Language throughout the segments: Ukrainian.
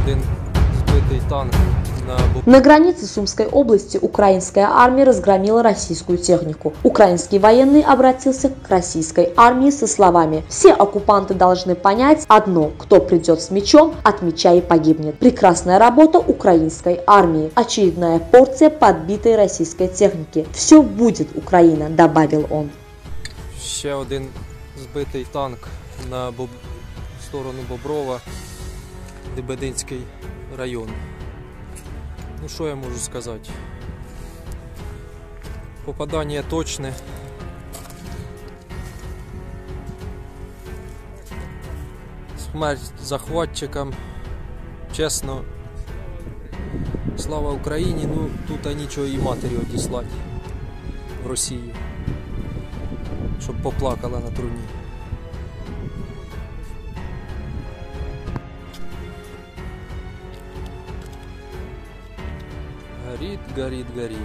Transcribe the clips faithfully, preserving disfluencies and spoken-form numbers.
один сбитый танк на... На границе Сумской области украинская армия разгромила российскую технику. Украинский военный обратился к российской армии со словами: «Все оккупанты должны понять одно: кто придет с мечом, от меча и погибнет». Прекрасная работа украинской армии. Очередная порция подбитой российской техники. «Все будет, Украина», добавил он. Ще один збитий танк на Боб... сторону Боброва, Лебединський район. Ну що я можу сказати? Попадання точне. Смерть захватчикам. Чесно, слава Україні, ну тут нічого і матері одіслати в Росію, щоб поплакала на труні. Горит, горит, горит.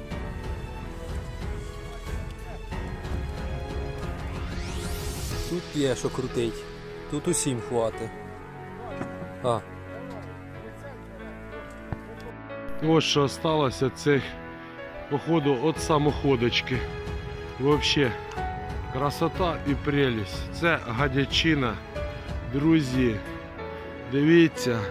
Тут є що крутить. Тут усім хватить. А. Ось що осталося цих, походу, от самоходочки. Вообще, красота і прелість. Це гадячина. Друзі, дивіться.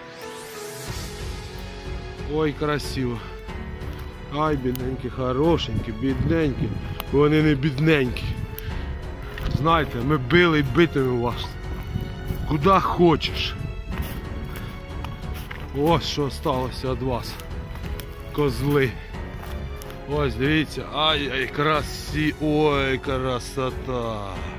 Ой, красиво. Ай, бідненькі, хорошенькі, бідненькі. Вони не бідненькі. Знаєте, ми били і битимемо вас. Куди хочеш. Ось що сталося від вас. Козли. Ось, дивіться. Ай, ай, красі. Ой, красота.